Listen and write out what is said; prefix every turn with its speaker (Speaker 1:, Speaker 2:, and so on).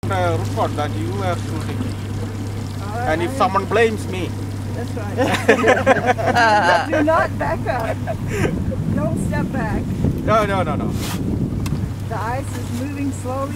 Speaker 1: a record that you were shooting. And if someone blames me.
Speaker 2: That's right. Do not back up. Don't step back.
Speaker 1: No.
Speaker 2: The ice is moving slowly.